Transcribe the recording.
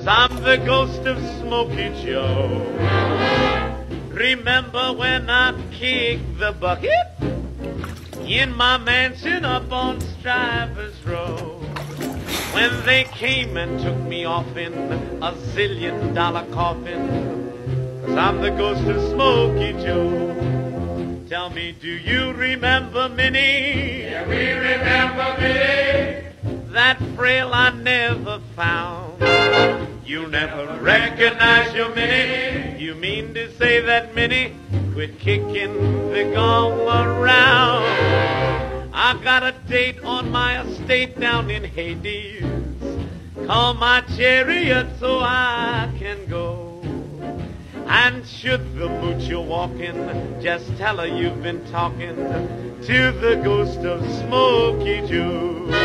I'm the ghost of Smokey Joe. Remember when I kicked the bucket in my mansion up on Strivers Road? When they came and took me off in a $1,000,000 coffin, 'cause I'm the ghost of Smokey Joe. Tell me, do you remember Minnie? Yeah, we remember Minnie. That frail I never found. You never recognize your Minnie. You mean to say that Minnie quit kicking the gong around? I got a date on my estate down in Hades. Call my chariot so I can go. And should the moocher walk in, just tell her you've been talking to the ghost of Smokey Joe.